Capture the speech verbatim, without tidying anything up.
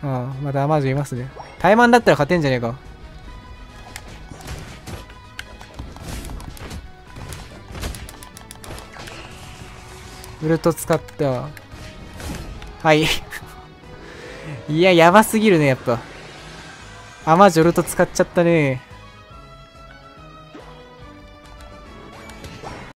うん、まだアマージュいますね。怠慢だったら勝てんじゃねえか。ウルト使った。はい。いや、やばすぎるね、やっぱ。アマージュウルト使っちゃったね。